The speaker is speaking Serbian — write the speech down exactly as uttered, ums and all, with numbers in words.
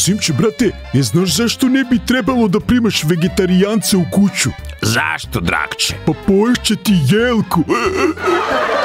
Simče, brate, je znaš zašto ne bi trebalo da primaš vegetarijance u kuću? Zašto, Drakče? Pa poješće ti jelku.